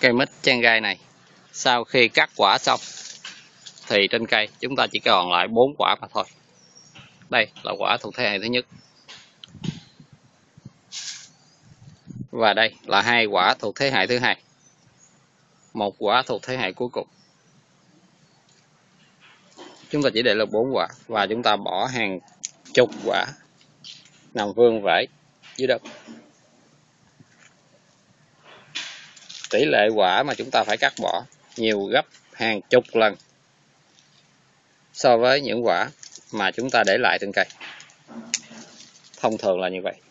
Cây mít trang gai này sau khi cắt quả xong thì trên cây chúng ta chỉ còn lại 4 quả mà thôi. Đây là quả thuộc thế hệ thứ nhất. Và đây là 2 quả thuộc thế hệ thứ hai. 1 quả thuộc thế hệ cuối cùng. Chúng ta chỉ để được 4 quả và chúng ta bỏ hàng chục quả nằm vương vãi dưới đất. Tỷ lệ quả mà chúng ta phải cắt bỏ nhiều gấp hàng chục lần so với những quả mà chúng ta để lại trên cây. Thông thường là như vậy.